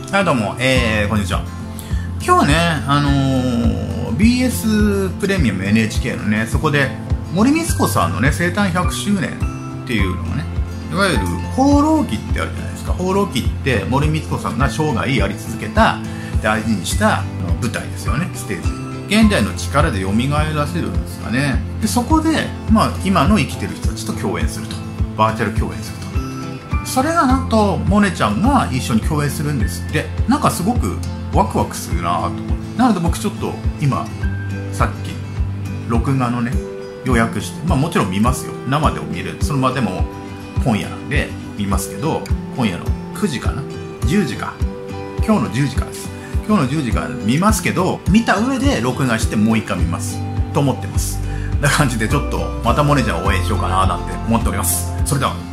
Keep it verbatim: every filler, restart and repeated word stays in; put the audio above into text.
はい、どうも、えー、こんにちは。今日はね、あのー、ビーエス プレミアム エヌエイチケー のね、そこで森光子さんのね、生誕ひゃくしゅうねんっていうのがね、いわゆる放浪記ってあるじゃないですか。放浪記って森光子さんが生涯やり続けた、大事にした舞台ですよね、ステージ。現代の力で蘇らせるんですかね。で、そこで、まあ、今の生きてる人たちと共演すると。バーチャル共演すると。それがなんとモネちゃんが一緒に共演するんですって。なんかすごくワクワクするなぁと思って、なので僕ちょっと今さっき録画のね予約して、まあもちろん見ますよ、生でも見れる。その場でも今夜なんで見ますけど、今夜のくじかな、じゅうじか、今日のじゅうじからです。今日のじゅうじから見ますけど、見た上で録画してもう一回見ますと思ってます。な感じでちょっとまたモネちゃんを応援しようかななんて思っております。それでは。